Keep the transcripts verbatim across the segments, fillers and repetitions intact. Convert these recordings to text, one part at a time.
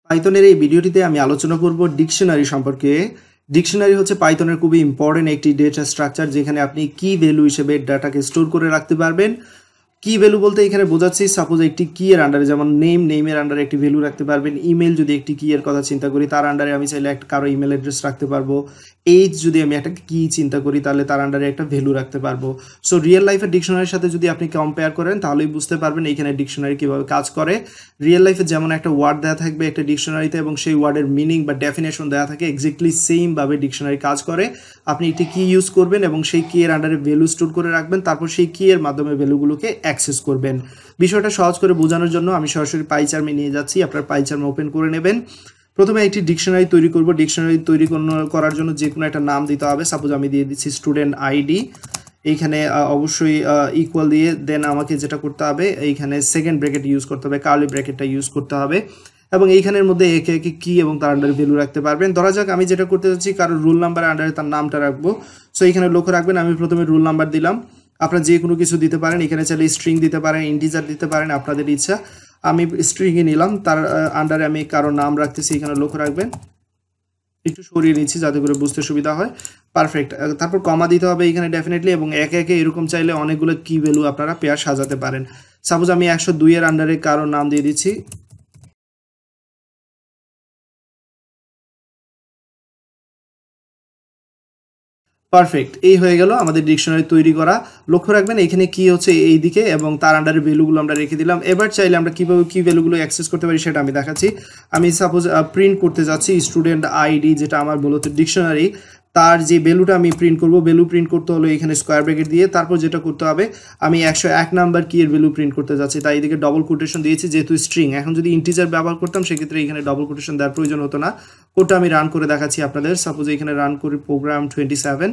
পাইথনের এই ভিডিওটিতে আমি আলোচনা করব ডিকশনারি সম্পর্কে। ডিকশনারি হচ্ছে পাইথনের খুবই ইম্পর্টেন্ট একটি ডেটা স্ট্রাকচার, যেখানে আপনি কি ভ্যালু হিসেবে ডাটাকে স্টোর করে রাখতে পারবেন। কি ভ্যালু বলতে এখানে বোঝাচ্ছি, সাপোজ একটি কি এর আন্ডারে, যেমন নেম, নেমের আন্ডারে একটি ভ্যালু রাখতে পারবেন। ইমেল যদি একটি কি এর কথা চিন্তা করি, তার আন্ডারে আমি চাইলে একটা কারো ইমেল অ্যাড্রেস রাখতে পারবো। এইজ যদি আমি একটা কি চিন্তা করি, তাহলে তার আন্ডারে একটা ভ্যালু রাখতে পারবো। সো রিয়েল লাইফের ডিকশনারির সাথে যদি আপনি কম্পেয়ার করেন, তাহলেই বুঝতে পারবেন এইখানে ডিকশনারি কীভাবে কাজ করে। রিয়েল লাইফে যেমন একটা ওয়ার্ড দেওয়া থাকবে একটা ডিকশনারিতে, এবং সেই ওয়ার্ডের মিনিং বা ডেফিনেশন দেওয়া থাকে, এক্স্যাক্টলি সেমভাবে ডিকশনারি কাজ করে। আপনি একটি কি ইউজ করবেন এবং সেই কি এর আন্ডারে ভ্যালু স্টোর করে রাখবেন, তারপর সেই কি এর মাধ্যমে ভ্যালুগুলোকে অ্যাক্সেস করবেন। বিষয়টা সহজ করে বোঝানোর জন্য আমি সরাসরি পাইচার্মে নিয়ে যাচ্ছি। আপনার পাইচার্ম ওপেন করে নেবেন। প্রথমে একটি ডিকশনারি তৈরি করব। ডিকশনারি তৈরি করার জন্য যে কোনো একটা নাম দিতে হবে। সাপোজ আমি দিয়ে দিচ্ছি স্টুডেন্ট আইডি। এইখানে অবশ্যই ইকুয়াল দিয়ে দেন আমাকে যেটা করতে হবে, এইখানে সেকেন্ড ব্র্যাকেট ইউজ করতে হবে, কার্লি ব্র্যাকেটটা ইউজ করতে হবে, এবং এইখানের মধ্যে একে একে কি এবং তার আন্ডারে ভ্যালু রাখতে পারবেন। ধরা যাক আমি যেটা করতে চাচ্ছি, কারো রোল নাম্বারের আন্ডারে তার নামটা রাখবো। সো এইখানে লক্ষ্য রাখবেন, আমি প্রথমে রোল নাম্বার দিলাম। আপনারা যে কোনো কিছু দিতে পারেন, এখানে চাইলে স্ট্রিং দিতে পারেন, ইন্টিজার দিতে পারেন, আপনাদের ইচ্ছা। আমি স্ট্রিংয়ে নিলাম, তার আন্ডারে আমি কারো নাম রাখতেছি, এখানে লক্ষ্য রাখবেন। একটু সরিয়ে নিচ্ছি যাতে করে বুঝতে সুবিধা হয়। পারফেক্ট। তারপর কমা দিতে হবে এখানে ডেফিনেটলি, এবং একে একে এরকম চাইলে অনেকগুলো কি ভ্যালু আপনারা পেয়ার সাজাতে পারেন। সাপোজ আমি একশো দুই এর আন্ডারে কারো নাম দিয়ে দিচ্ছি। পারফেক্ট। এই হয়ে গেল আমাদের ডিকশনারি তৈরি করা। লক্ষ্য রাখবেন এখানে কি হচ্ছে এই দিকে, এবং তার আন্ডারে ভ্যালুগুলো আমরা রেখে দিলাম। এবার চাইলে আমরা কীভাবে কী ভ্যালুগুলো অ্যাক্সেস করতে পারি সেটা আমি দেখাচ্ছি। আমি সাপোজ প্রিন্ট করতে যাচ্ছি স্টুডেন্ট আইডি, যেটা আমার মূলত ডিকশনারি, তার যে ভ্যালুটা আমি প্রিন্ট করব। ভ্যালু প্রিন্ট করতে হলো এখানে স্কোয়ার ব্র্যাকেট দিয়ে। তারপর যেটা করতে হবে, আমি একশো এক নাম্বার কি এর ভ্যালু প্রিন্ট করতে যাচ্ছি, তাই এদিকে ডবল কোটেশন দিয়েছি যেহেতু স্ট্রিং। এখন যদি ইন্টিজার ব্যবহার করতাম, সেক্ষেত্রে এখানে ডবল কোটেশন দেওয়ার প্রয়োজন হতো না। কোডটা আমি রান করে দেখাচ্ছি আপনাদের। সাপোজ এখানে রান করি প্রোগ্রাম টোয়েন্টি সেভেন,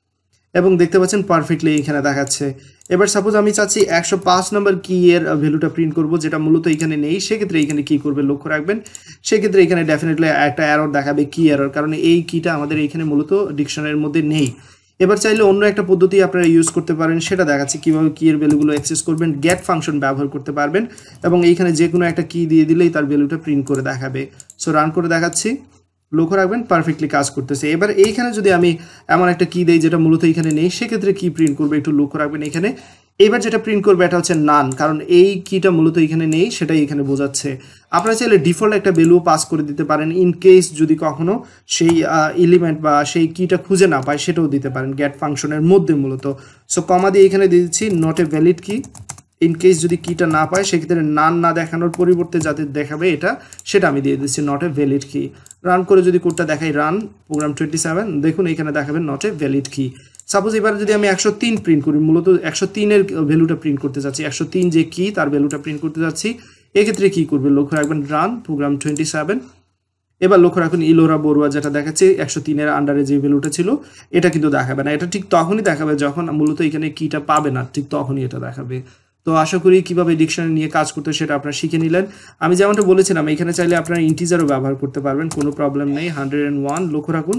এবং দেখতে পাচ্ছেন পারফেক্টলি এখানে দেখাচ্ছে। এবার সাপোজ আমি চাচ্ছি একশো পাঁচ নম্বর কি এর ভ্যালুটা প্রিন্ট করব, যেটা মূলত এখানে নেই। সেক্ষেত্রে এখানে কি করবে লক্ষ্য রাখবেন, সেক্ষেত্রে এখানে ডেফিনেটলি একটা এরর দেখাবে, কি এরর, কারণ এই কিটা আমাদের এইখানে মূলত ডিকশনারির মধ্যে নেই। এবার চাইলে অন্য একটা পদ্ধতি আপনারা ইউজ করতে পারেন, সেটা দেখাচ্ছি কীভাবে কি এর ভ্যালুগুলো অ্যাক্সেস করবেন। গেট ফাংশন ব্যবহার করতে পারবেন, এবং এইখানে যে কোনো একটা কি দিয়ে দিলেই তার ভ্যালুটা প্রিন্ট করে দেখাবে। সো রান করে দেখাচ্ছি, লক্ষ্য রাখবেন পারফেক্টলি কাজ করতেছে। এবার এইখানে যদি আমি এমন একটা কি দেই যেটা মূলত এখানে নেই, সেক্ষেত্রে কি প্রিন্ট করবে একটু লক্ষ্য রাখবেন এখানে। এবার যেটা প্রিন্ট করবে এটা হচ্ছে নান, কারণ এই কিটা মূলত এখানে নেই, সেটাই এখানে বোঝাচ্ছে। আপনারা চাইলে ডিফল্ট একটা ভ্যালু পাস করে দিতে পারেন, ইন কেস যদি কখনো সেই এলিমেন্ট বা সেই কিটা খুঁজে না পায়, সেটাও দিতে পারেন গেট ফাংশনের মধ্যে মূলত। সো কমা দিয়ে এখানে দিয়ে দিচ্ছি not a valid key. In case যদি কিটা না পায়, সেক্ষেত্রে নান না দেখানোর পরিবর্তে যাতে দেখাবে এটা, সেটা আমি দিয়ে দিচ্ছি not a valid key. Run করে যদি কোডটা দেখাই, রান প্রোগ্রাম টোয়েন্টি সেভেন, দেখুন এখানে দেখাবেন not a valid key. Suppose এবার যদি আমি একশো তিন প্রিন্ট করি, মূলত একশো তিনের ভ্যালুটা প্রিন্ট করতে চাচ্ছি, একশো তিন যে কি তার ভ্যালুটা প্রিন্ট করতে যাচ্ছি, এক্ষেত্রে কি করবে লক্ষ্য রাখবেন, রান প্রোগ্রাম টোয়েন্টি সেভেন। এবার লক্ষ্য রাখুন ইলোরা বড়ুয়া যেটা দেখাচ্ছে একশো তিনের আন্ডারে যে ভ্যালুটা ছিল, এটা কিন্তু দেখাবে না। এটা ঠিক তখনই দেখাবে যখন মূলত এখানে কিটা পাবে না, ঠিক তখনই এটা দেখাবে। তো আশা করি কিভাবে ডিকশনারি নিয়ে কাজ করতে সেটা আপনারা শিখে নিলেন। আমি যেমনটা বলেছিলাম, এখানে চাইলে আপনারা ইন্টিজারও ব্যবহার করতে পারবেন, কোনো প্রবলেম নেই। হান্ড্রেড অ্যান্ড ওয়ান লক্ষ্য রাখুন,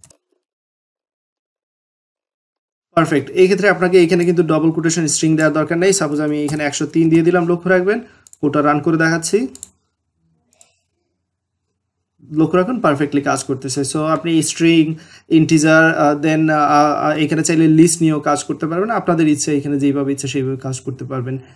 পারফেক্ট। এই ক্ষেত্রে আপনাকে এখানে কিন্তু ডবল কোটেশন স্ট্রিং দেওয়ার দরকার নেই। সাপোজ আমি এখানে একশো তিন দিয়ে দিলাম, লক্ষ্য রাখবেন। ওটা রান করে দেখাচ্ছি, লক্ষ্য রাখুন পারফেক্টলি কাজ করতেছে। সো আপনি স্ট্রিং, ইন্টিজার, দেন এখানে চাইলে লিস্ট নিয়েও কাজ করতে পারবেন। আপনাদের ইচ্ছে, এখানে যেইভাবে ইচ্ছে সেইভাবে কাজ করতে পারবেন।